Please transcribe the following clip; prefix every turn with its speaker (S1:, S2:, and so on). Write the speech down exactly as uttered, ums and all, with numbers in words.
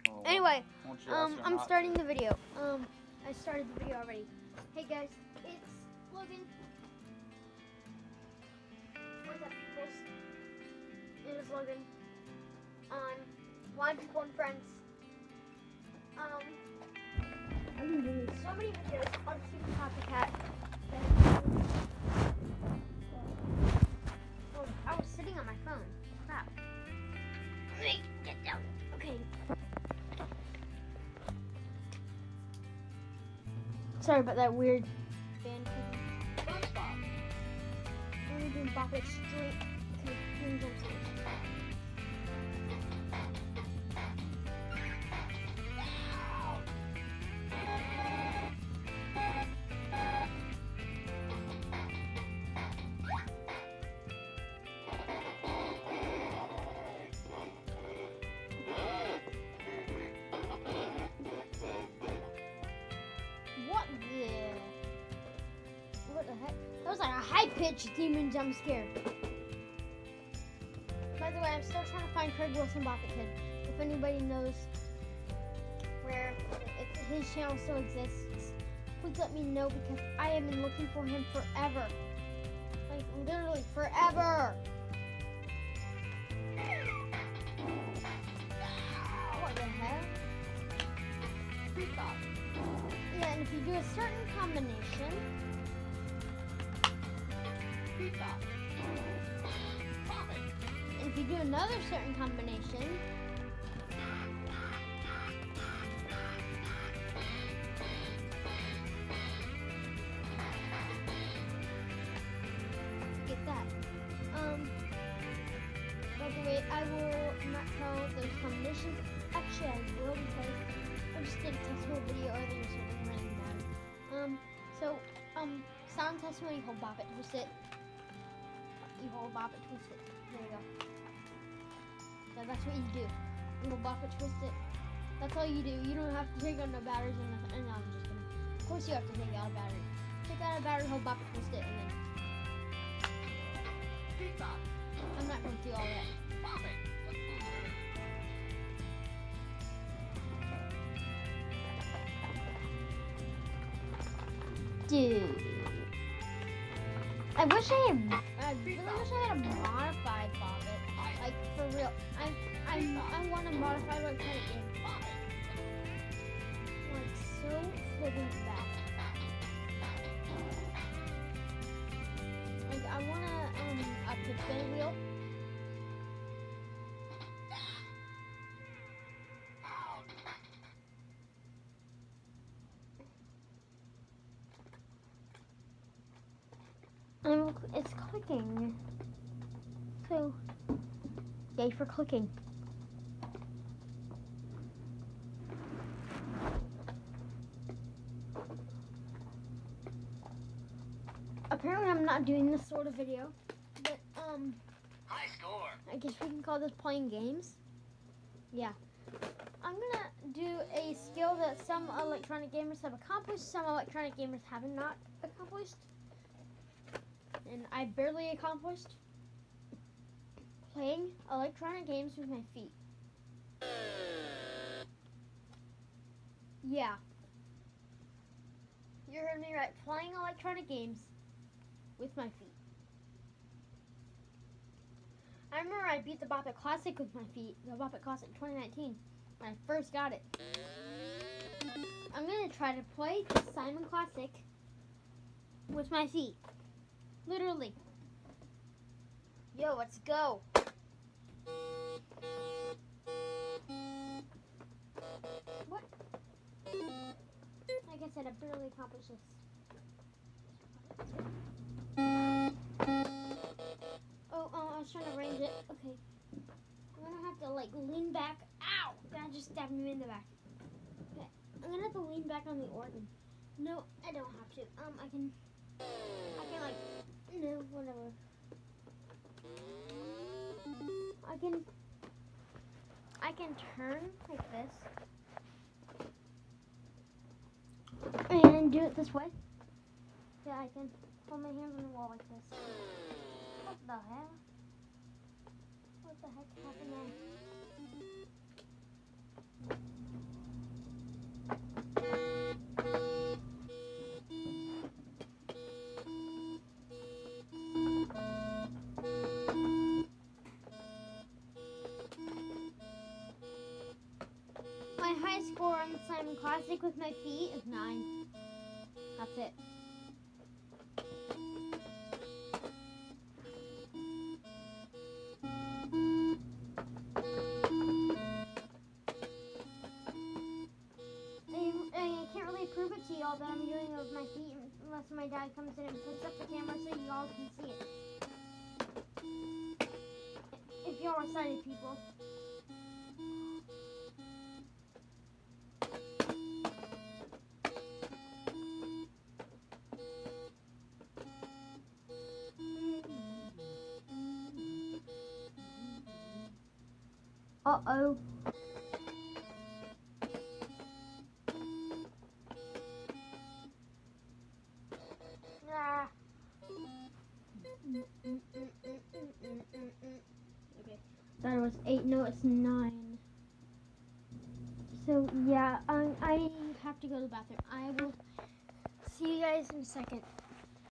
S1: Well,
S2: Anyway,
S1: won't you ask
S2: um,
S1: her
S2: I'm
S1: not
S2: starting
S1: to?
S2: the video. Um, I started the video already. Hey guys, it's Logan. What's up, peoples? It is Logan on Blind People and Friends. Um, I've been doing so many videos on Super Copycat. Oh, I was sitting on my phone. Crap. Let me get down. Okay. Sorry about that weird band.
S1: First off,
S2: I'm gonna do Bop It straight. Okay, doing jump scares. What the? What the heck? That was like a high-pitched demon jump scare. By the way, I'm still trying to find Craig Wilson Bop It Kid. If anybody knows where, if his channel still exists, please let me know because I have been looking for him forever. Like literally forever. What the heck?
S1: stop.
S2: Yeah, and if you do a certain combination,
S1: Stop. Stop it.
S2: and if you do another certain combination, get that. Um, by the way, I will not tell those combinations. Actually, I will because I just did a test video earlier, so it doesn't really matter. Um, so, um, sound test when you hold Bop It, twist it. You hold Bop It, twist it. There you go. Yeah, that's what you do. You hold Bop It, twist it. That's all you do. You don't have to take out no batteries or nothing. No, I'm just kidding. Of course you have to take out a battery. Take out a battery, hold Bop It, twist it, and then...
S1: Stop.
S2: I'm not going to do all that.
S1: Stop it.
S2: Dude. I wish I had... I really wish I had a modified Bop It. Like, for real. I I, I want a modified like kind of game. Like, so friggin' bad. Like, I want a, um, a spin wheel. Um, it's clicking. So, yay for clicking. Apparently I'm not doing this sort of video, but, um,
S1: High score.
S2: I guess we can call this playing games. Yeah. I'm gonna do a skill that some electronic gamers have accomplished, some electronic gamers have not accomplished, and I barely accomplished. Playing electronic games with my feet. Yeah. You heard me right. Playing electronic games with my feet. I remember I beat the Bop It Classic with my feet. The Bop It Classic twenty nineteen. When I first got it. I'm going to try to play the Simon Classic with my feet. Literally. Yo, let's go. What? Like I said, I barely accomplished this. Oh, oh, I was trying to range it. Okay. I'm gonna have to like lean back. Ow! That just stabbed me in the back. Okay. I'm gonna have to lean back on the organ. No, I don't have to. Um, I can. I can like. No, whatever. I can. I can turn like this. And do it this way. Yeah, I can hold my hands on the wall like this. What the hell? What the heck happened there? my high score on the Simon Classic with my feet is nine. That's it. I, I can't really prove it to y'all that I'm doing it with my feet unless my dad comes in and puts up the camera so y'all can see it. If y'all are sighted people. Uh-oh. Ah. Okay. That was eight. No, it's nine. So, yeah, um, I have to go to the bathroom. I will see you guys in a second.